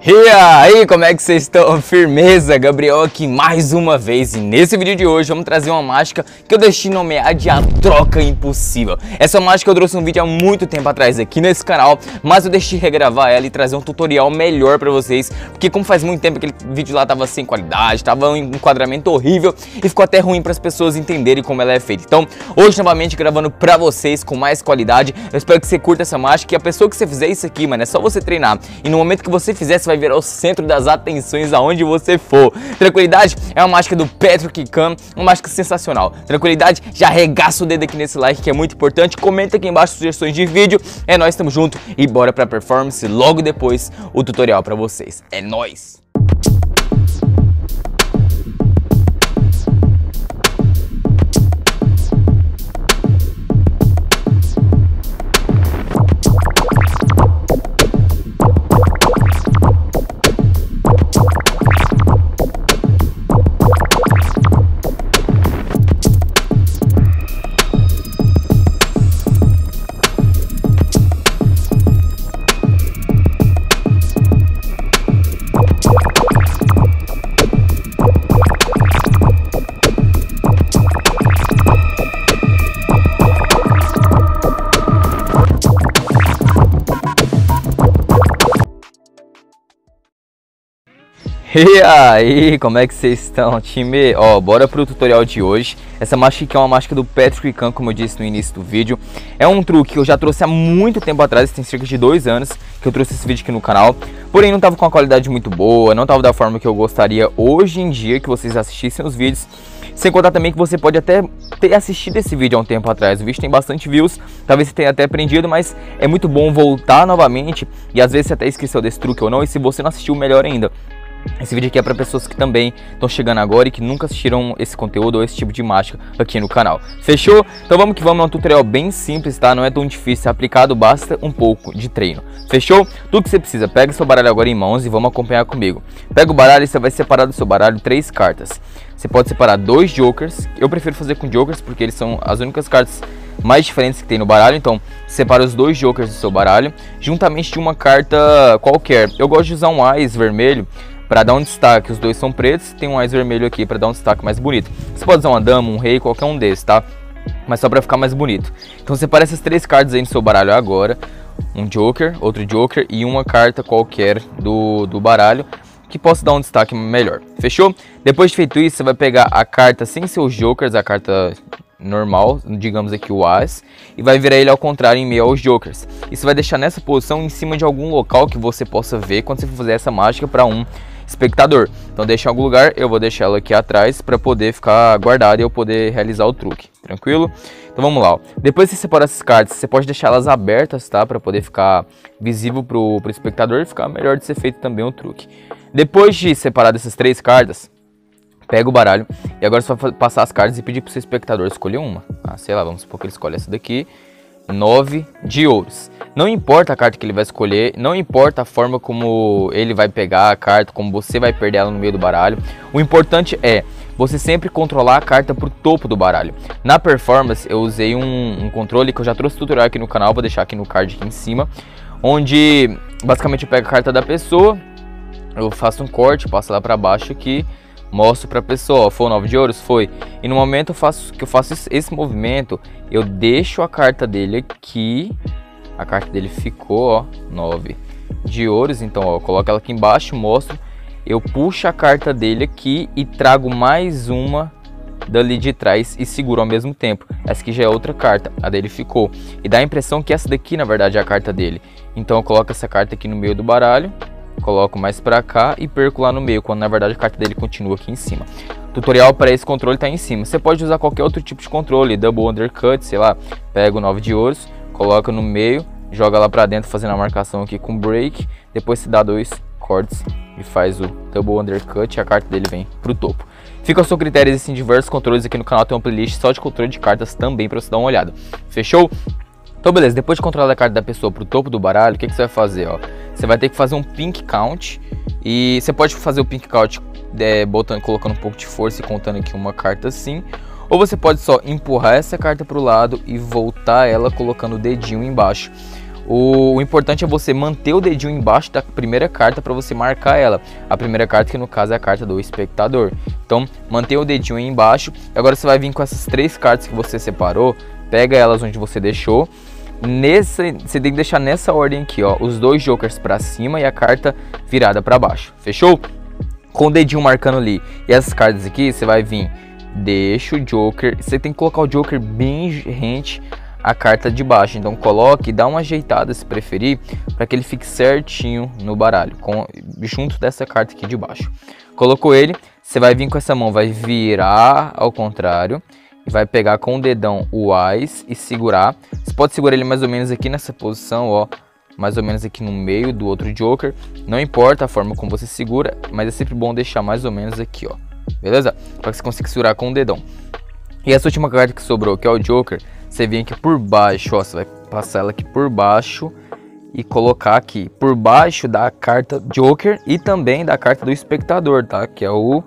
E aí, como é que vocês estão? Firmeza? Gabriel aqui mais uma vez, e nesse vídeo de hoje vamos trazer uma mágica que eu deixei nomear de A Troca Impossível. Essa mágica eu trouxe um vídeo há muito tempo atrás aqui nesse canal, mas eu deixei regravar ela e trazer um tutorial melhor pra vocês, porque como faz muito tempo aquele vídeo lá tava sem qualidade, tava um enquadramento horrível e ficou até ruim para as pessoas entenderem como ela é feita. Então, hoje novamente gravando pra vocês com mais qualidade. Eu espero que você curta essa mágica e a pessoa que você fizer isso aqui, mano, é só você treinar. E no momento que você fizer, você vai virar o centro das atenções aonde você for. Tranquilidade? É uma mágica do Patrick Kahn, uma mágica sensacional. Tranquilidade? Já arregaça o dedo aqui nesse like que é muito importante. Comenta aqui embaixo sugestões de vídeo. É nóis, tamo junto e bora pra performance. Logo depois o tutorial pra vocês. É nóis! E aí, como é que vocês estão, time? Ó, bora pro tutorial de hoje. Essa mágica aqui é uma mágica do Patrick Kahn, como eu disse no início do vídeo. É um truque que eu já trouxe há muito tempo atrás, tem cerca de 2 anos que eu trouxe esse vídeo aqui no canal. Porém, não tava com uma qualidade muito boa, não tava da forma que eu gostaria hoje em dia que vocês assistissem os vídeos. Sem contar também que você pode até ter assistido esse vídeo há um tempo atrás. O vídeo tem bastante views, talvez você tenha até aprendido, mas é muito bom voltar novamente. E às vezes você até esqueceu desse truque ou não, e se você não assistiu, melhor ainda. Esse vídeo aqui é para pessoas que também estão chegando agora e que nunca assistiram esse conteúdo ou esse tipo de mágica aqui no canal. Fechou? Então vamos que vamos, é um tutorial bem simples, tá? Não é tão difícil, é aplicado, basta um pouco de treino. Fechou? Tudo que você precisa, pega seu baralho agora em mãos e vamos acompanhar comigo. Pega o baralho e você vai separar do seu baralho 3 cartas. Você pode separar 2 jokers, eu prefiro fazer com jokers porque eles são as únicas cartas mais diferentes que tem no baralho. Então separa os 2 jokers do seu baralho, juntamente de uma carta qualquer. Eu gosto de usar um Ás vermelho para dar um destaque. Os 2 são pretos, tem um Ás vermelho aqui para dar um destaque mais bonito. Você pode usar uma dama, um rei, qualquer um desses, tá? Mas só para ficar mais bonito. Então separa essas 3 cartas aí no seu baralho agora. Um joker, outro joker e uma carta qualquer do baralho que possa dar um destaque melhor. Fechou? Depois de feito isso, você vai pegar a carta sem seus jokers, a carta normal, digamos aqui o Ás, e vai virar ele ao contrário em meio aos jokers. E você vai deixar nessa posição em cima de algum local que você possa ver quando você for fazer essa mágica para um espectador. Então deixa em algum lugar, eu vou deixar ela aqui atrás para poder ficar guardada e eu poder realizar o truque, tranquilo? Então vamos lá, ó. Depois de você separar essas cartas, você pode deixar elas abertas, tá? Para poder ficar visível pro espectador e ficar melhor de ser feito também o truque. Depois de separar dessas 3 cartas, pega o baralho e agora você vai passar as cartas e pedir pro seu espectador escolher uma. Sei lá, vamos supor que ele escolhe essa daqui. 9 de ouros. Não importa a carta que ele vai escolher, não importa a forma como ele vai pegar a carta, como você vai perder ela no meio do baralho. O importante é você sempre controlar a carta pro topo do baralho. Na performance eu usei um controle que eu já trouxe tutorial aqui no canal, vou deixar aqui no card aqui em cima, onde basicamente eu pego a carta da pessoa, eu faço um corte, passo lá para baixo aqui, mostro para a pessoa, ó, foi o 9 de ouros? Foi. E no momento que eu faço esse movimento, eu deixo a carta dele aqui, a carta dele ficou, ó, 9 de ouros, então, ó, coloco ela aqui embaixo, mostro, eu puxo a carta dele aqui e trago mais uma dali de trás e seguro ao mesmo tempo. Essa aqui já é outra carta, a dele ficou. E dá a impressão que essa daqui, na verdade, é a carta dele. Então eu coloco essa carta aqui no meio do baralho, coloco mais pra cá e perco lá no meio, quando na verdade a carta dele continua aqui em cima. O tutorial para esse controle tá em cima. Você pode usar qualquer outro tipo de controle, double undercut, sei lá, pega o 9 de ouros, coloca no meio, joga lá pra dentro fazendo a marcação aqui com break, depois se dá 2 cortes e faz o double undercut e a carta dele vem pro topo. Fica ao seu critério, existem diversos controles aqui no canal, tem uma playlist só de controle de cartas também para você dar uma olhada. Fechou? Então beleza, depois de controlar a carta da pessoa pro topo do baralho, o que você vai fazer, ó? Você vai ter que fazer um pink count. E você pode fazer o pink count colocando um pouco de força e contando aqui uma carta assim. Ou você pode só empurrar essa carta pro lado e voltar ela colocando o dedinho embaixo. O importante é você manter o dedinho embaixo da primeira carta para você marcar ela. A primeira carta que no caso é a carta do espectador. Então mantenha o dedinho aí embaixo. Agora você vai vir com essas 3 cartas que você separou. Pega elas onde você deixou. Você tem que deixar nessa ordem aqui, ó. Os 2 jokers para cima e a carta virada para baixo. Fechou? Com o dedinho marcando ali. E essas cartas aqui você vai vir. Deixa o joker. Você tem que colocar o joker bem rente a carta de baixo, então coloque e dá uma ajeitada se preferir, para que ele fique certinho no baralho, junto dessa carta aqui de baixo. Colocou ele, você vai vir com essa mão, vai virar ao contrário, e vai pegar com o dedão o Ás e segurar. Você pode segurar ele mais ou menos aqui nessa posição, ó, mais ou menos aqui no meio do outro joker, não importa a forma como você segura, mas é sempre bom deixar mais ou menos aqui, ó, beleza? Para que você consiga segurar com o dedão. E essa última carta que sobrou, que é o joker, você vem aqui por baixo, ó, você vai passar ela aqui por baixo e colocar aqui por baixo da carta joker e também da carta do espectador, tá? Que é o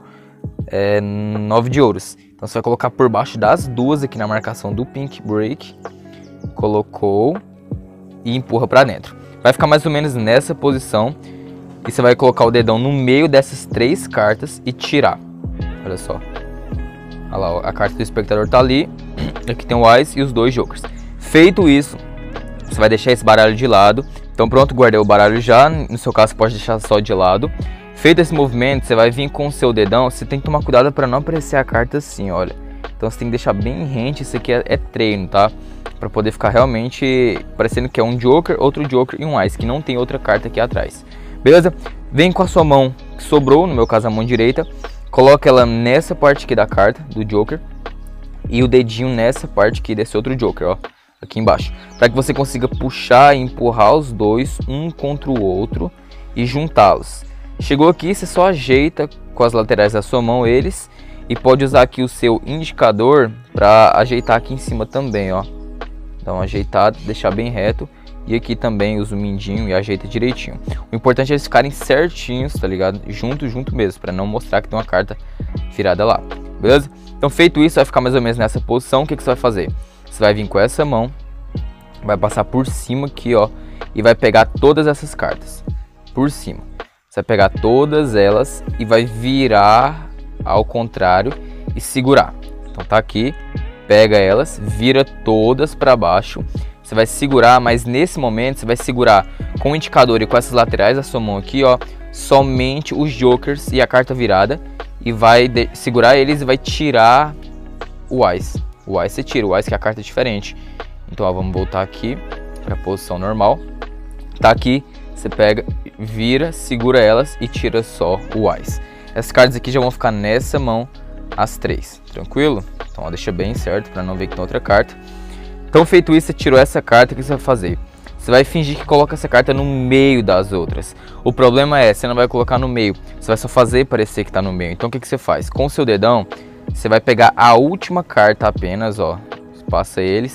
9 de ouros. Então você vai colocar por baixo das duas aqui na marcação do pink break. Colocou e empurra pra dentro. Vai ficar mais ou menos nessa posição e você vai colocar o dedão no meio dessas 3 cartas e tirar. Olha só. Olha lá, ó, a carta do espectador tá ali. Aqui tem o Ás e os 2 jokers. Feito isso, você vai deixar esse baralho de lado. Então pronto, guardei o baralho já. No seu caso, pode deixar só de lado. Feito esse movimento, você vai vir com o seu dedão. Você tem que tomar cuidado para não aparecer a carta assim, olha. Então você tem que deixar bem rente. Isso aqui é treino, tá? Para poder ficar realmente parecendo que é um joker, outro joker e um Ás, que não tem outra carta aqui atrás. Beleza? Vem com a sua mão que sobrou, no meu caso a mão direita. Coloca ela nessa parte aqui da carta, do joker. E o dedinho nessa parte aqui desse outro joker, ó. Aqui embaixo. Para que você consiga puxar e empurrar os 2, um contra o outro. E juntá-los. Chegou aqui, você só ajeita com as laterais da sua mão eles. E pode usar aqui o seu indicador para ajeitar aqui em cima também, ó. Dá uma ajeitada, deixar bem reto. E aqui também usa o mindinho e ajeita direitinho. O importante é eles ficarem certinhos, tá ligado? Junto mesmo, para não mostrar que tem uma carta virada lá. Beleza? Então feito isso, vai ficar mais ou menos nessa posição. O que você vai fazer? Você vai vir com essa mão, vai passar por cima aqui, ó. E vai pegar todas essas cartas por cima. Você vai pegar todas elas e vai virar ao contrário e segurar. Então tá aqui, pega elas, vira todas para baixo. Você vai segurar, mas nesse momento você vai segurar com o indicador e com essas laterais da sua mão aqui, ó, somente os jokers e a carta virada. E vai segurar eles e vai tirar o Ás. O Ás você tira, o Ás que é a carta diferente. Então ó, vamos voltar aqui para a posição normal. Tá aqui, você pega, vira, segura elas e tira só o Ás. Essas cartas aqui já vão ficar nessa mão, as 3, tranquilo? Então ó, deixa bem certo para não ver que tem outra carta. Então feito isso, você tirou essa carta, o que você vai fazer? Você vai fingir que coloca essa carta no meio das outras. O problema é, você não vai colocar no meio, você vai só fazer parecer que está no meio. Então o que você faz? Com o seu dedão, você vai pegar a última carta apenas, ó. Passa ele,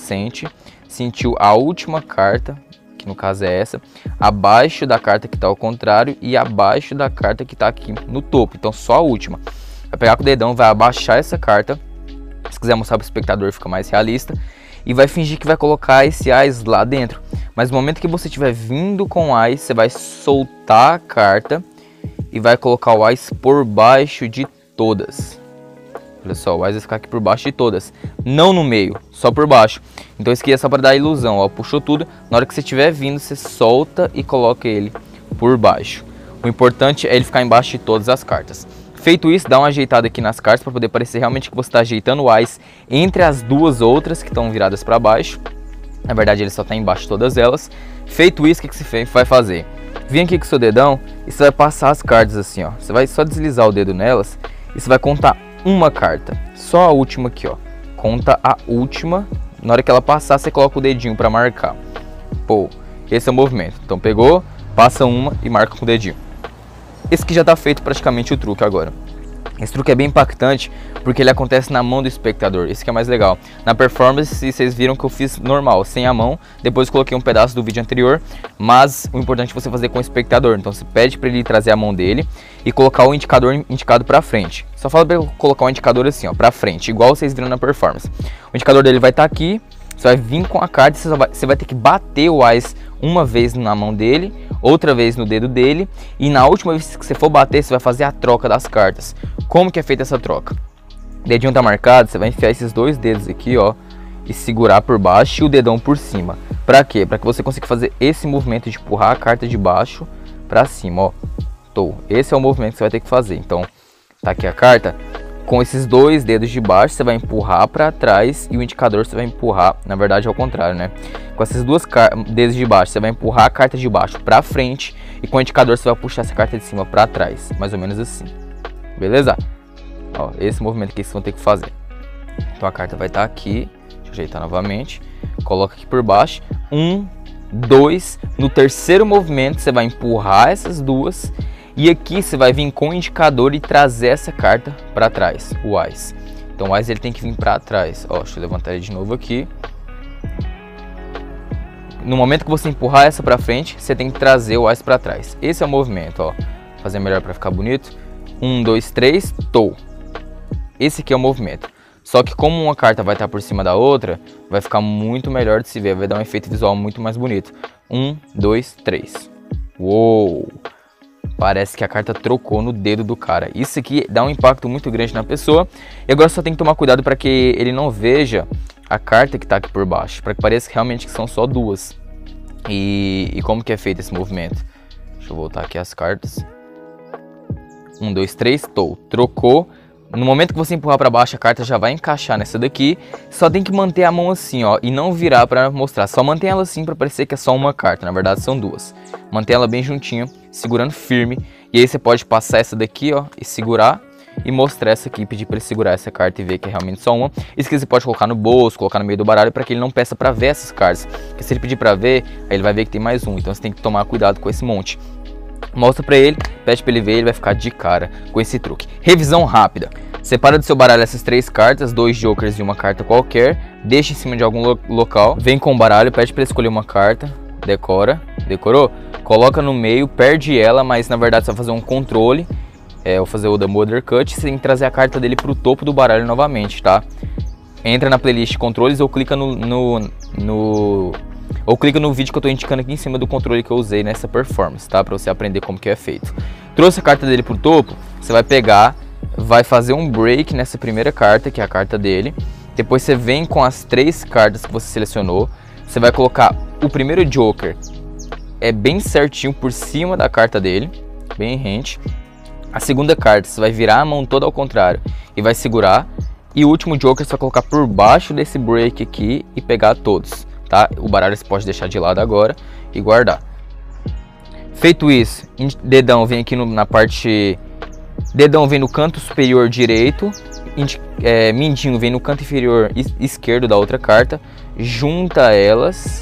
sentiu a última carta, que no caso é essa, abaixo da carta que está ao contrário e abaixo da carta que está aqui no topo. Então só a última. Vai pegar com o dedão, vai abaixar essa carta. Se quiser mostrar para o espectador, fica mais realista. E vai fingir que vai colocar esse Ás lá dentro. Mas no momento que você estiver vindo com o Ás, você vai soltar a carta e vai colocar o Ás por baixo de todas. Olha só, o Ás vai ficar aqui por baixo de todas. Não no meio, só por baixo. Então isso aqui é só para dar a ilusão, ó. Puxou tudo. Na hora que você estiver vindo, você solta e coloca ele por baixo. O importante é ele ficar embaixo de todas as cartas. Feito isso, dá uma ajeitada aqui nas cartas para poder parecer realmente que você está ajeitando o Ás entre as duas outras que estão viradas para baixo. Na verdade, ele só está embaixo de todas elas. Feito isso, o que você vai fazer? Vem aqui com o seu dedão e você vai passar as cartas assim, ó. Você vai só deslizar o dedo nelas e você vai contar uma carta. Só a última aqui, ó. Conta a última. Na hora que ela passar, você coloca o dedinho para marcar. Pô, esse é o movimento. Então pegou, passa uma e marca com o dedinho. Esse que já está feito praticamente o truque agora. Esse truque é bem impactante porque ele acontece na mão do espectador. Isso que é mais legal. Na performance, vocês viram que eu fiz normal, sem a mão. Depois coloquei um pedaço do vídeo anterior. Mas o importante é você fazer com o espectador. Então você pede para ele trazer a mão dele e colocar o indicador indicado para frente. Só fala para ele colocar o indicador assim, ó, para frente, igual vocês viram na performance. O indicador dele vai estar aqui. Você vai vir com a carta e você vai ter que bater o Ás uma vez na mão dele, outra vez no dedo dele, e na última vez que você for bater, você vai fazer a troca das cartas. Como que é feita essa troca? O dedinho tá marcado, você vai enfiar esses dois dedos aqui, ó, e segurar por baixo e o dedão por cima. Pra quê? Pra que você consiga fazer esse movimento de empurrar a carta de baixo pra cima, ó. Esse é o movimento que você vai ter que fazer. Então, tá aqui a carta. Com esses dois dedos de baixo, você vai empurrar pra trás e o indicador você vai empurrar, na verdade é ao contrário, né? Com esses dois dedos de baixo, você vai empurrar a carta de baixo pra frente e com o indicador você vai puxar essa carta de cima pra trás, mais ou menos assim. Beleza? Ó, esse movimento aqui vocês vão ter que fazer. Então a carta vai estar aqui. Deixa eu ajeitar novamente. Coloca aqui por baixo. 1, 2. No terceiro movimento você vai empurrar essas duas. E aqui você vai vir com o indicador e trazer essa carta para trás, o Ás. Então o Ás ele tem que vir para trás. Ó, deixa eu levantar ele de novo aqui. No momento que você empurrar essa para frente, você tem que trazer o Ás para trás. Esse é o movimento, ó. Vou fazer melhor para ficar bonito. 1, 2, 3, tô. Esse aqui é o movimento. Só que como uma carta vai estar por cima da outra, vai ficar muito melhor de se ver. Vai dar um efeito visual muito mais bonito. 1, 2, 3. Uou! Parece que a carta trocou no dedo do cara. Isso aqui dá um impacto muito grande na pessoa. E agora só tem que tomar cuidado para que ele não veja a carta que está aqui por baixo. Para que pareça que realmente que são só duas. E como que é feito esse movimento? Deixa eu voltar aqui as cartas. 1, 2, 3, tô. Trocou. No momento que você empurrar para baixo, a carta já vai encaixar nessa daqui. Só tem que manter a mão assim, ó, e não virar para mostrar. Só mantém ela assim para parecer que é só uma carta. Na verdade são duas. Mantém ela bem juntinha, segurando firme. E aí você pode passar essa daqui, ó, e segurar e mostrar essa aqui, pedir para ele segurar essa carta e ver que é realmente só uma. Isso aqui você pode colocar no bolso, colocar no meio do baralho para que ele não peça para ver essas cartas. Porque se ele pedir para ver, aí ele vai ver que tem mais um. Então você tem que tomar cuidado com esse monte. Mostra pra ele, pede pra ele ver, ele vai ficar de cara com esse truque. Revisão rápida. Separa do seu baralho essas três cartas, 2 jokers e uma carta qualquer. Deixa em cima de algum local. Vem com o baralho, pede pra ele escolher uma carta. Decora. Decorou? Coloca no meio, perde ela, mas na verdade você vai fazer um controle. Vou fazer o Double Undercut. Você tem que trazer a carta dele pro topo do baralho novamente, tá? Entra na playlist controles ou clica ou clica no vídeo que eu estou indicando aqui em cima do controle que eu usei nessa performance, tá? Para você aprender como que é feito. Trouxe a carta dele pro topo, você vai pegar, vai fazer um break nessa primeira carta, que é a carta dele. Depois você vem com as 3 cartas que você selecionou. Você vai colocar o primeiro joker, bem certinho por cima da carta dele, bem rente. A segunda carta, você vai virar a mão toda ao contrário e vai segurar. E o último joker você vai colocar por baixo desse break aqui e pegar todos. Tá? O baralho você pode deixar de lado agora e guardar. Feito isso, dedão vem aqui na parte... Dedão vem no canto superior direito, mindinho vem no canto inferior esquerdo da outra carta. Junta elas,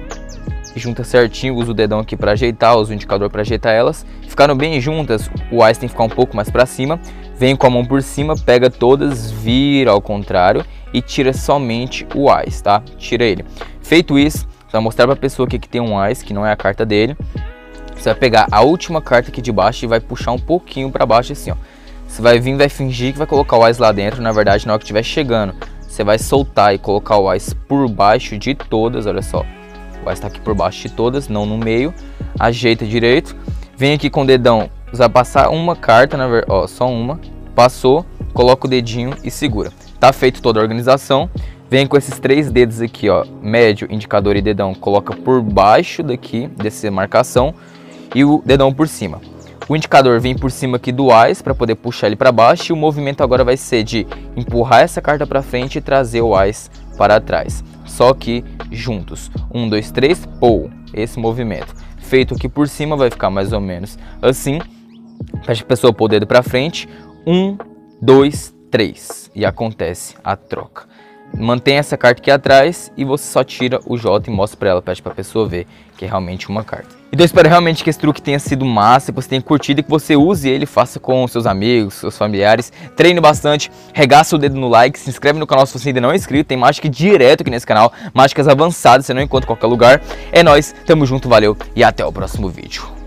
junta certinho, usa o dedão aqui para ajeitar, usa o indicador para ajeitar elas. Ficaram bem juntas, o Ás tem que ficar um pouco mais para cima. Vem com a mão por cima, pega todas, vira ao contrário e tira somente o Ás, tá? Tira ele. Feito isso, você vai mostrar para a pessoa que tem um Ás, que não é a carta dele. Você vai pegar a última carta aqui de baixo e vai puxar um pouquinho para baixo assim, ó. Você vai vir, vai fingir que vai colocar o Ás lá dentro. Na verdade, na hora que estiver chegando, você vai soltar e colocar o Ás por baixo de todas, olha só. O Ás está aqui por baixo de todas, não no meio. Ajeita direito. Vem aqui com o dedão, você vai passar uma carta, ó, só uma. Passou, coloca o dedinho e segura. Tá feito toda a organização. Vem com esses 3 dedos aqui, ó, médio, indicador e dedão, coloca por baixo daqui, dessa marcação, e o dedão por cima. O indicador vem por cima aqui do Ás para poder puxar ele para baixo, e o movimento agora vai ser de empurrar essa carta para frente e trazer o Ás para trás. Só que juntos. 1, 2, 3, pou, esse movimento. Feito aqui por cima vai ficar mais ou menos assim. Pede a pessoa pôr o dedo para frente. 1, 2, 3. E acontece a troca. Mantém essa carta aqui atrás e você só tira o J e mostra para ela, pede para a pessoa ver que é realmente uma carta. Então eu espero realmente que esse truque tenha sido massa, que você tenha curtido e que você use ele, faça com seus amigos, seus familiares, treine bastante, regaça o dedo no like, se inscreve no canal se você ainda não é inscrito, tem mágica direto aqui nesse canal, mágicas avançadas, você não encontra em qualquer lugar. É nóis, tamo junto, valeu e até o próximo vídeo.